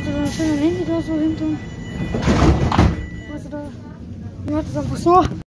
du da schön dein Handy da so hinten? Weißt du da? Du hast es einfach so.